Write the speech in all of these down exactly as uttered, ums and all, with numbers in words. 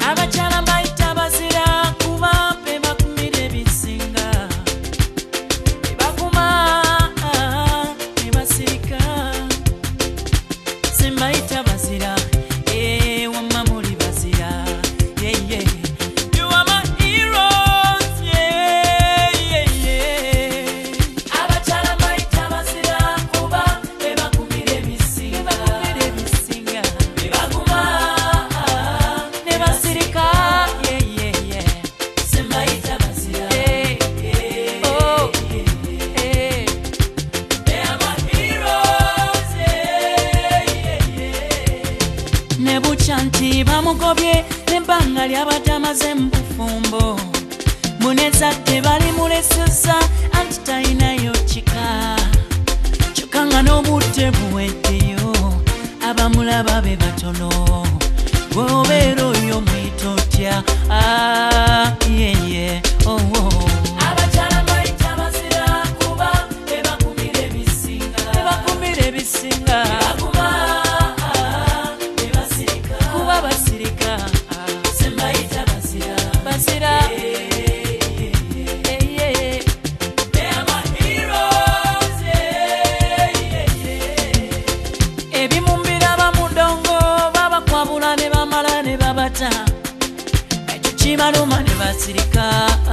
abakyala bayita bazira kuba be bakumira ebisinga be bakuma be basirika simbayita bazira wamma muri bazira yeah yeah you are my heroes yeah yeah yeah abachala bayita bazira kuba be bakumira ebisinga bakumira ebisinga be bakuma ne basirika yeah yeah yeah simbayita bazira oh eh they are my heroes yeah yeah yeah ne buchanti bamugobye nembanga ly'abatamaze mu bufumbo munezadde bali muleseza anti talinayo kika kyokka nga n'obudde buweddeyo abamulaba be batono gwobeera oyo mwita otya ah yeye oh abakyala bayita bazira kuba be bakumira ebisinga be bakumira ebisinga basirika simbayita bazira bazira ebimumbira bamudongo babakwabula ne bamala ne babata ekyo kibaluma ne basirika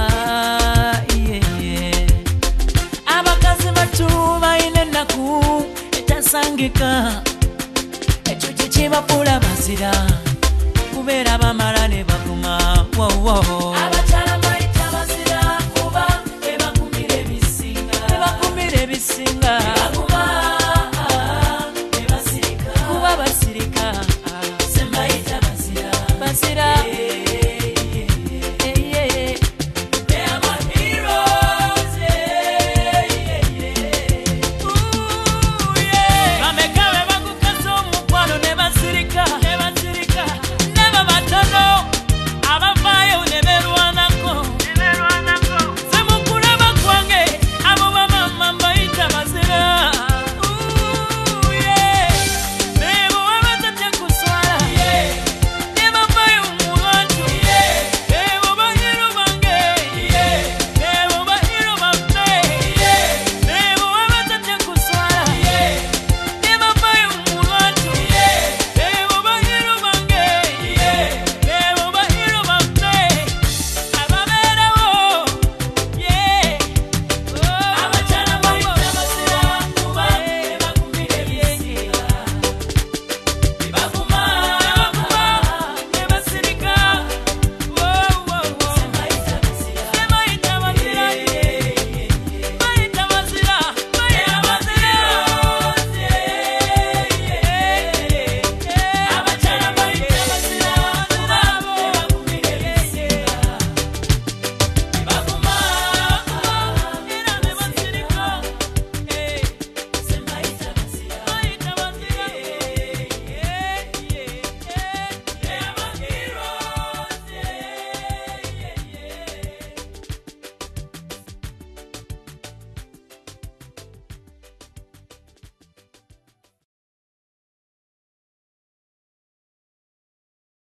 abakazi batu balina ennaku etasangika ekyo kye kibafuula bazira kubeera bamala ne bakuma wo wo